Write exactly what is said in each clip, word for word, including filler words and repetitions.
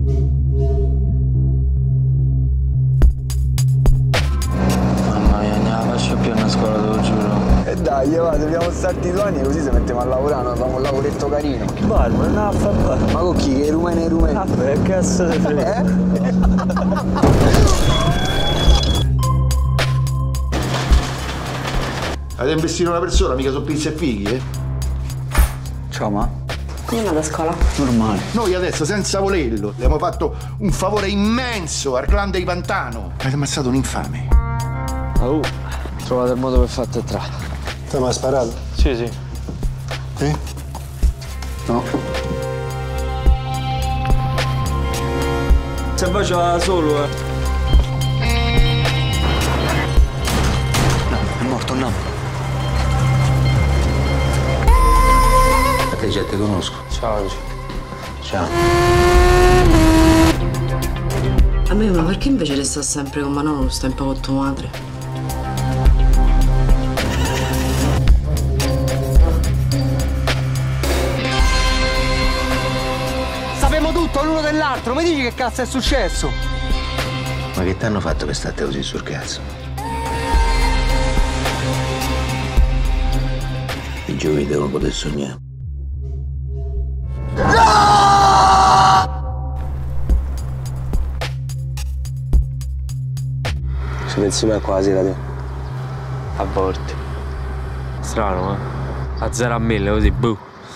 Mamma mia, non la faccio più a scuola, te lo giuro. E dai, va, dobbiamo starti due anni così se mettiamo a lavorare, noi facciamo un lavoretto carino. Barba, no, a fa barba. Ma con chi? Che rumeni e rumeni? Ah, che cazzo di frega? Eh? Avete investito una persona, mica su pizza e fighi, eh? Ciao, ma? Come andate a scuola? Normale. Noi adesso, senza volerlo, le abbiamo fatto un favore immenso al clan dei Pantano. Avete ammazzato un infame. Oh, trovate il modo per far entrare. Te mi hai sparato? Sì, sì. Eh? No. Se faceva solo, eh. No, è morto, no. A te già ti conosco. Ciao, Luci. Ciao. A me, ma perché invece di stare sempre con Manolo non stai un po' con tua madre? Sappiamo tutto l'uno dell'altro, mi dici che cazzo è successo? Ma che t'hanno fatto per stare così sul cazzo? I giovani devono poter sognare. Ci pensi mai quasi da te? A volte. Strano, eh? A zero a mille, così, buh.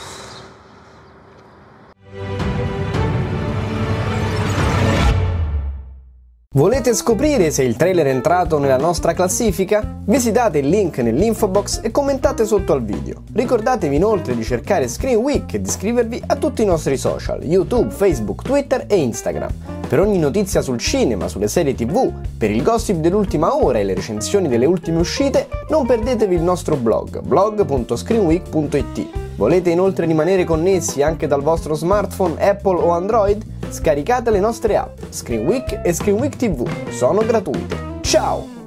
Volete scoprire se il trailer è entrato nella nostra classifica? Visitate il link nell'info box e commentate sotto al video. Ricordatevi inoltre di cercare Screen Week e di iscrivervi a tutti i nostri social, YouTube, Facebook, Twitter e Instagram. Per ogni notizia sul cinema, sulle serie tv, per il gossip dell'ultima ora e le recensioni delle ultime uscite, non perdetevi il nostro blog, blog punto screenweek punto it. Volete inoltre rimanere connessi anche dal vostro smartphone Apple o Android? Scaricate le nostre app, Screen Week e Screen Week tivù, sono gratuite. Ciao!